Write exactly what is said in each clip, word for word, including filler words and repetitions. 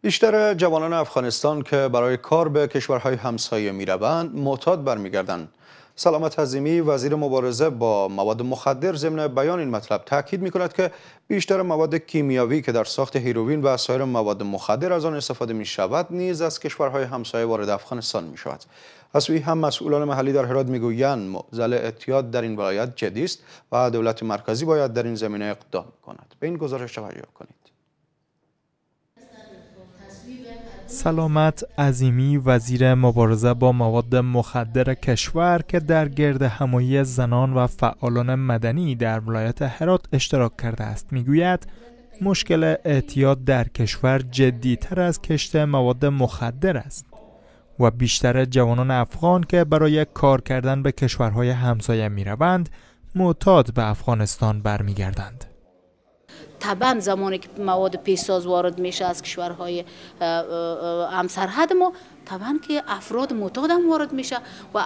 بیشتر جوانان افغانستان که برای کار به کشورهای همسایه می‌روند معتاد برمیگردند. سلامت عظیمی وزیر مبارزه با مواد مخدر ضمن بیان این مطلب تاکید می‌کند که بیشتر مواد کیمیاوی که در ساخت هیروئین و سایر مواد مخدر از آن استفاده می‌شود نیز از کشورهای همسایه وارد افغانستان می‌شود. از سوی هم مسئولان محلی در هرات می‌گویند معضل اعتیاد در این ولایت جدی است و دولت مرکزی باید در این زمینه اقدام کند. به این گزارش توجه کنید. سلامت عظیمی وزیر مبارزه با مواد مخدر کشور که در گرد همایی زنان و فعالان مدنی در ولایت هرات اشتراک کرده است میگوید مشکل اعتیاد در کشور جدی‌تر از کشت مواد مخدر است و بیشتر جوانان افغان که برای کار کردن به کشورهای همسایه میروند معتاد به افغانستان برمیگردند. طبعا زمانی که مواد پیش‌ساز وارد میشه از کشورهای همسرحد ما طبعا که افراد معتاد هم وارد میشه و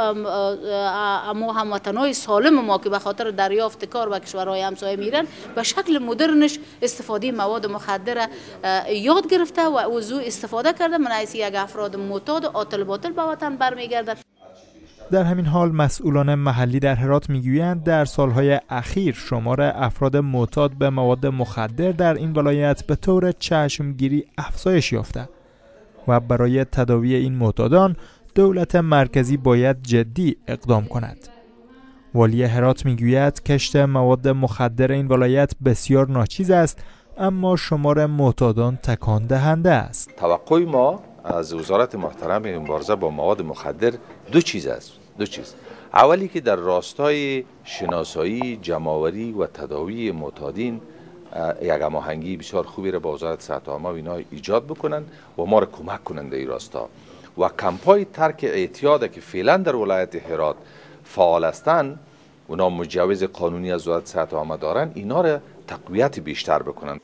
اما هموطنای سالم ما که به خاطر دریافت کار به کشورهای همسایه میرن به شکل مدرنش استفاده مواد مخدر یاد گرفته و از او استفاده کرده من حیث یک افراد معتاد عاطل باطل به وطن برمیگردند. در همین حال مسئولان محلی در هرات میگویند در سالهای اخیر شمار افراد معتاد به مواد مخدر در این ولایت به طور چشمگیری افزایش یافته و برای تداوی این معتادان دولت مرکزی باید جدی اقدام کند. والی هرات میگوید کشت مواد مخدر این ولایت بسیار ناچیز است اما شمار معتادان تکان دهنده است. توقع ما از وزارت محترم مبارزه با مواد مخدر دو چیز است. دو چیز. اولی که در راستای شناسایی، جمع‌آوری و تداوی معتادین یک هماهنگی بسیار خوبی را با وزارت صحت عامه و اینا ایجاد بکنن و ما را کمک کنند در این راستا و کمپای ترک اعتیاد که فعلا در ولایت هرات فعال هستند اونا مجوز قانونی از وزارت صحت عامه دارن اینا را تقویت بیشتر بکنن.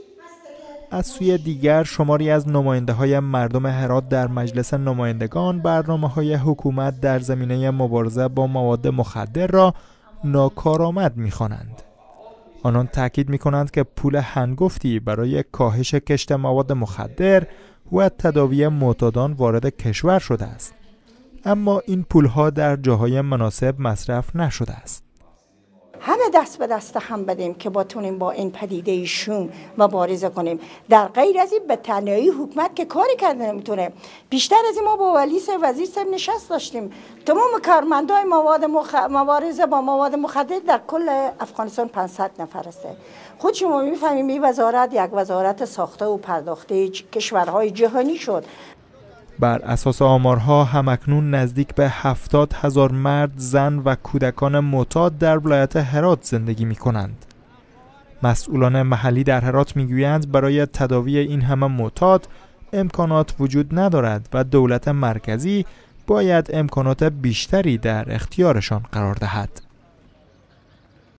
از سوی دیگر شماری از نماینده های مردم هرات در مجلس نمایندگان برنامه های حکومت در زمینه مبارزه با مواد مخدر را ناکارآمد می‌خوانند. آنان تاکید می‌کنند که پول هنگفتی برای کاهش کشت مواد مخدر و تداوی معتادان وارد کشور شده است. اما این پولها در جاهای مناسب مصرف نشده است. همه دست به دست هم بدیم که بتونیم با این پدیده شوم مبارزه کنیم. در غیر از این به تنهایی حکومت که کاری کرده نمیتونه. بیشتر از این ما با ولی صاحب وزیر صاحب نشست داشتیم. تمام کارمندای مواد مخ... مبارزه با مواد مخدر در کل افغانستان پانصد نفر است. خود شما میفهمیم این وزارت یک وزارت ساخته و پرداخته کشورهای جهانی شد. بر اساس آمارها همکنون نزدیک به هفتاد هزار مرد، زن و کودکان معتاد در ولایت هرات زندگی می کنند. مسئولان محلی در هرات می گویند برای تداوی این همه معتاد امکانات وجود ندارد و دولت مرکزی باید امکانات بیشتری در اختیارشان قرار دهد.